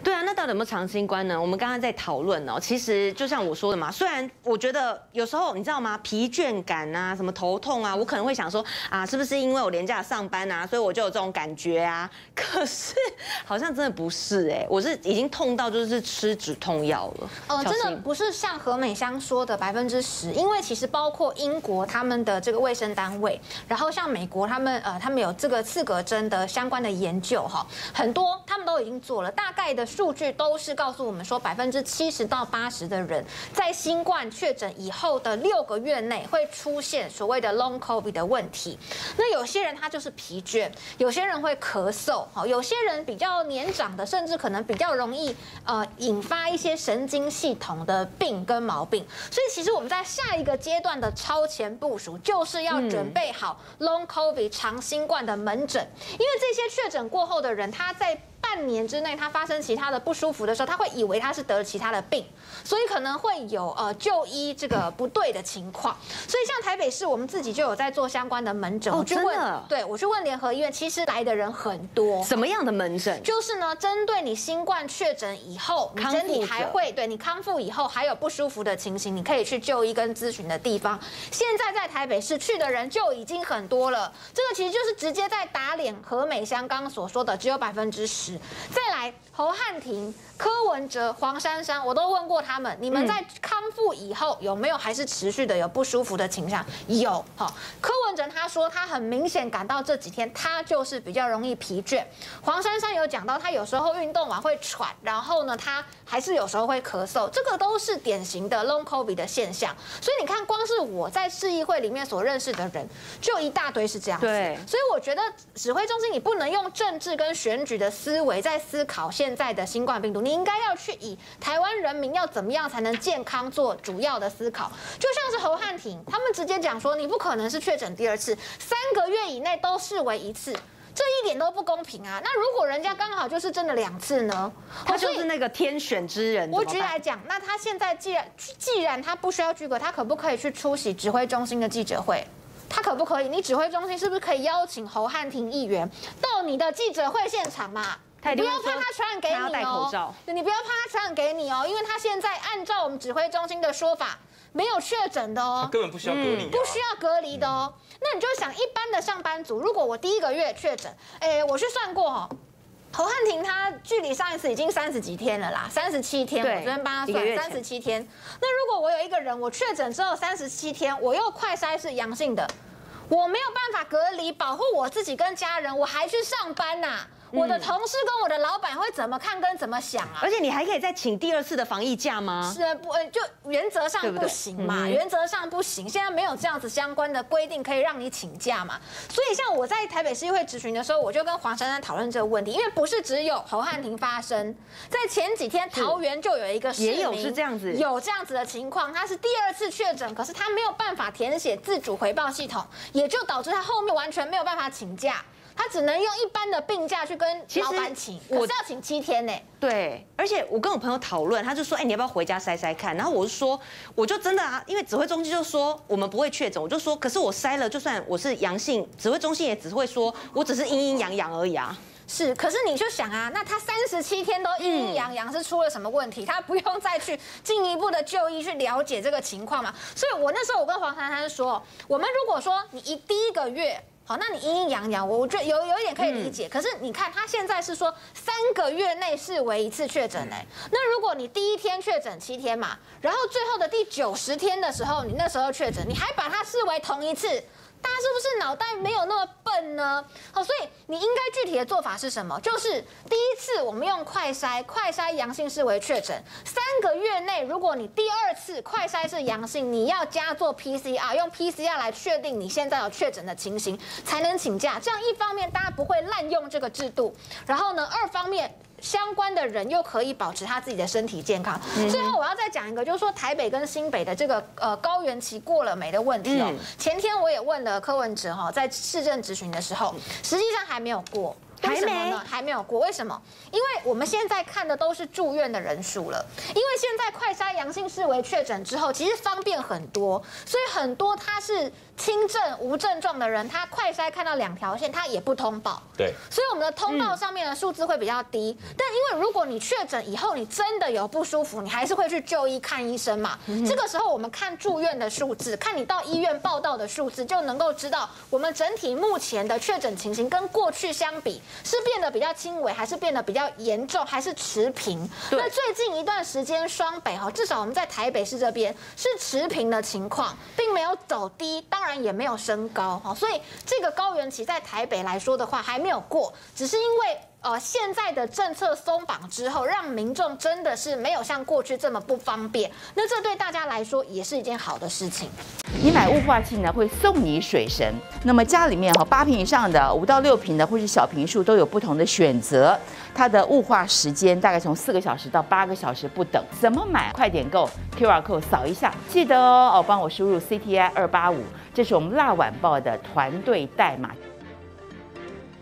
对啊，那到底有没有长新冠呢？我们刚刚在讨论哦，其实就像我说的嘛，虽然我觉得有时候你知道吗，疲倦感啊，什么头痛啊，我可能会想说啊，是不是因为我连假上班啊，所以我就有这种感觉啊？可是好像真的不是哎，我是已经痛到就是吃止痛药了。 真的不是像何美香说的10%，因为其实包括英国他们的这个卫生单位，然后像美国他们有这个刺格针的相关的研究哈，很多他们都已经做了，大概的数据都是告诉我们说70%到80%的人在新冠确诊以后的6个月内会出现所谓的 long COVID 的问题。那有些人他就是疲倦，有些人会咳嗽，有些人比较年长的，甚至可能比较容易引发一些神经系统的病跟毛病。所以其实我们在下一个阶段的超前部署，就是要准备好 long COVID 长新冠的门诊，因为这些确诊过后的人，他在半年之内，他发生其他的不舒服的时候，他会以为他是得了其他的病，所以可能会有就医这个不对的情况。所以像台北市，我们自己就有在做相关的门诊。 哦， 我去问， 真的？ 对，我去问联合医院，其实来的人很多。 什么样的门诊？ 就是呢，针对你新冠确诊以后，你身体还会对你康复以后还有不舒服的情形，你可以去就医跟咨询的地方。现在在台北市去的人就已经很多了，这个其实就是直接在打脸何美香刚刚所说的只有10%。再来，侯汉廷、柯文哲、黄珊珊，我都问过他们，你们在康复以后有没有还是持续的有不舒服的倾向？有。好，柯文哲他说他很明显感到这几天他就是比较容易疲倦。黄珊珊有讲到他有时候运动完会喘，然后呢他还是有时候会咳嗽，这个都是典型的 long COVID 的现象。所以你看，光是我在市议会里面所认识的人，就一大堆是这样子。 对， 所以我觉得指挥中心你不能用政治跟选举的思维在思考现在的新冠病毒，你应该要去以台湾人民要怎么样才能健康做主要的思考。就像是侯汉廷，他们直接讲说，你不可能是确诊第2次，3个月以内都视为1次。这一点都不公平啊！那如果人家刚好就是真的2次呢？ 他就是那个天选之人。 我举来讲，那他现在既然他不需要居隔，他可不可以去出席指挥中心的记者会？他可不可以？你指挥中心是不是可以邀请侯汉廷议员到你的记者会现场嘛？你不要怕他传染给你哦， 他要戴口罩。 你不要怕他传染给你哦，因为他现在按照我们指挥中心的说法，没有确诊的哦， 他根本不需要隔离， 不需要隔离的哦。那你就想，一般的上班族，如果我第1个月确诊，我去算过哦。侯汉廷他距离上一次已经30几天了啦，37天。我昨天帮他算37天。那如果我有一个人，我确诊之后37天，我又快筛是阳性的，我没有办法隔离保护我自己跟家人，我还去上班呐。我的同事跟我的老板会怎么看跟怎么想啊？ 而且你还可以再请第2次的防疫假吗？ 是不，就原则上不行嘛，原则上不行。现在没有这样子相关的规定可以让你请假嘛。所以像我在台北市议会质询的时候，我就跟黄珊珊讨论这个问题，因为不是只有侯汉廷发生，在前几天桃园就有一个市民也有是这样子， 有这样子的情况，他是第2次确诊，可是他没有办法填写自主回报系统，也就导致他后面完全没有办法请假。他只能用一般的病假去跟老板请，可是要请7天呢。 对，而且我跟我朋友讨论，他就说，你要不要回家筛筛看？然后我就说，我就真的啊，因为指挥中心就说我们不会确诊，我就说，可是我筛了，就算我是阳性，指挥中心也只会说我只是阴阴阳阳而已啊。 是，可是你就想啊，那他37天都阴阴阳阳，是出了什么问题？他不用再去进一步的就医去了解这个情况嘛？所以我那时候我跟黄珊珊说，我们如果说你第1个月。好，那你阴阴阳阳，我觉得有一点可以理解。可是你看，他现在是说3个月内视为1次确诊哎。那如果你第1天确诊7天嘛，然后最后的第90天的时候，你那时候确诊，你还把它视为同1次。大家是不是脑袋没有那么笨呢？好，所以你应该具体的做法是什么？就是第1次我们用快筛阳性视为确诊，3个月内如果你第2次快筛是阳性，你要加做 PCR， 用 PCR 来确定你现在有确诊的情形，才能请假。这样一方面大家不会滥用这个制度，然后呢，2方面。相关的人又可以保持他自己的身体健康。最后我要再讲一个，就是说台北跟新北的这个高原期过了没的问题哦。前天我也问了柯文哲哈，在市政质询的时候，实际上还没有过。为什么呢？还没有过？为什么？因为我们现在看的都是住院的人数了。因为现在快筛阳性视为确诊之后，其实方便很多，所以很多他是轻症无症状的人，他快筛看到2条线，他也不通报。 对， 所以我们的通报上面的数字会比较低。但因为如果你确诊以后，你真的有不舒服，你还是会去就医看医生嘛。这个时候我们看住院的数字，看你到医院报到的数字，就能够知道我们整体目前的确诊情形跟过去相比，是变得比较轻微，还是变得比较严重，还是持平？那最近一段时间，双北至少我们在台北市这边是持平的情况，并没有走低，当然也没有升高。所以这个高原期在台北来说的话还没有过，只是因为现在的政策松绑之后，让民众真的是没有像过去这么不方便。那这对大家来说也是一件好的事情。 你买雾化器呢，会送你水神。那么家里面8坪以上的、5到6坪的或是小坪数都有不同的选择。它的雾化时间大概从4个小时到8个小时不等。怎么买？快点购 QR code 扫一下，记得帮我输入CTI285，这是我们辣晚报的团队代码。